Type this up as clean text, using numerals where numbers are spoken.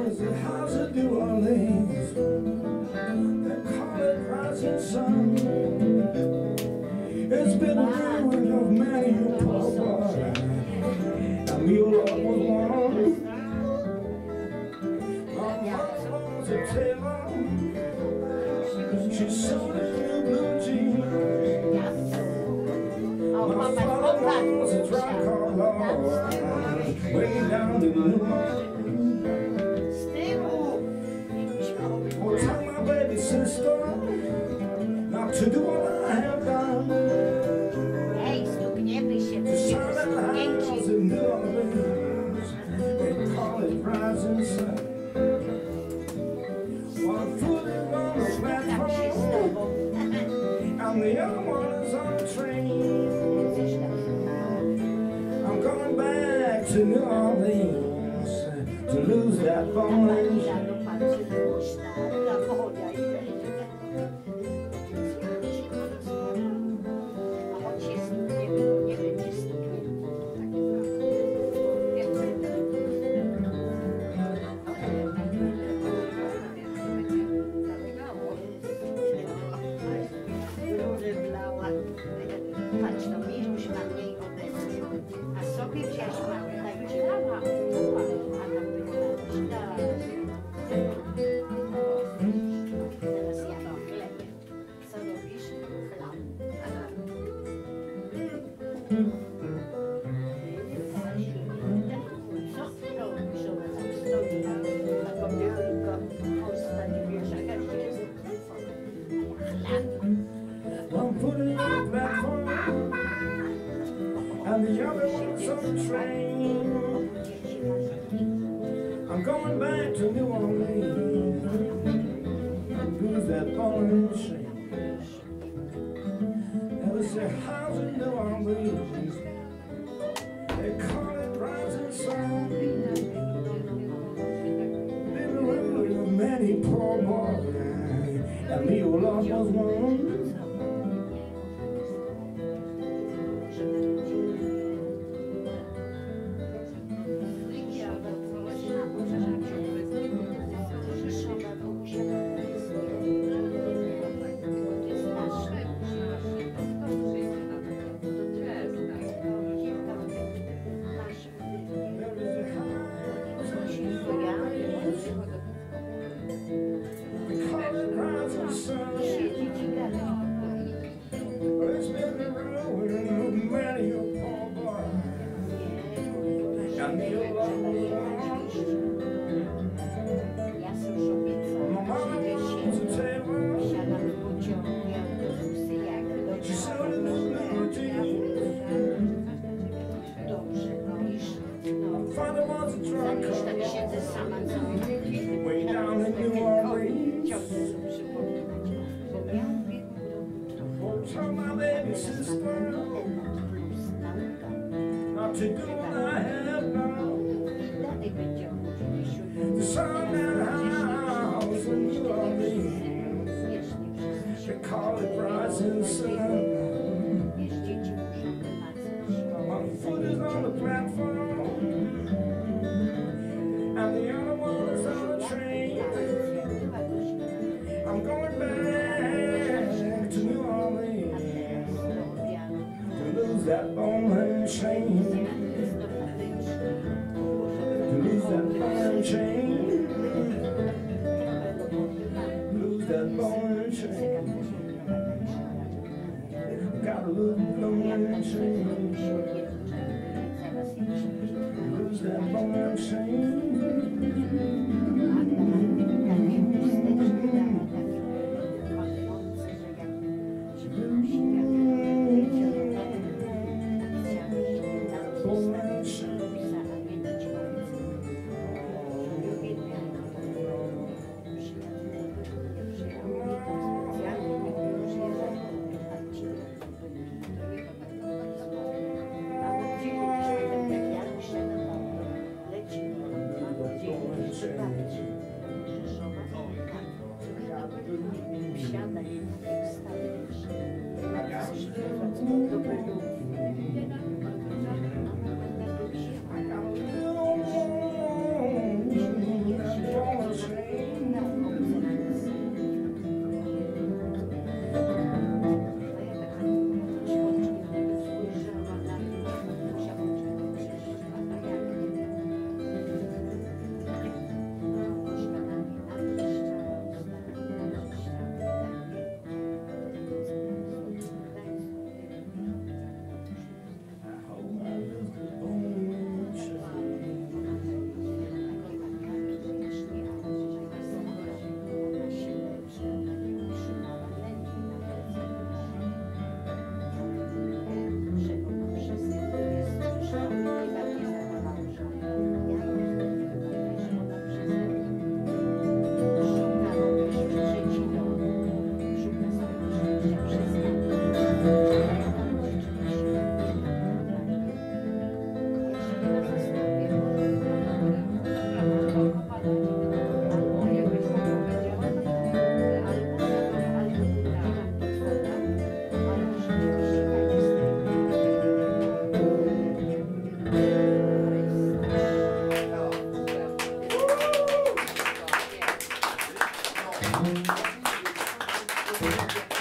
There's a house in New Orleans, they call it Rising Sun. It's been the ruin of many a poor boy, and Mule was one. My mama was a tailor, she sewed in new blue jeans. My father was a dry car lord, way down in New Orleans. Oh, tell my baby sister not to do what I have done. To start at the house in New Orleans, they call it Rising Sun. One foot is on the platform, and the other one is on the train. I'm going back to New Orleans to lose that bone. One foot in the platform, and the other one's on the train. I'm going back to New Orleans, lose that ball and chain. There was a house in New Orleans, they call it Rising Sun. Living with many poor boys, and Mule was one. It's been the ruin of many a poor boy, and Mule was one. My mama was a tailor, she sewed in those blue jeans. My father was a drunk way down in New Orleans. Tell my baby sister not to do what I have done. To sell that house in New Orleans, they call it Rising Sun. One foot is on the platform, and the other one is on the train. I'm going back to New Orleans to lose that bone and chain. To lose that bone and chain. Lose that bone and chain. Gotta lose that bone and chain. Lose that bone and chain. Thank you.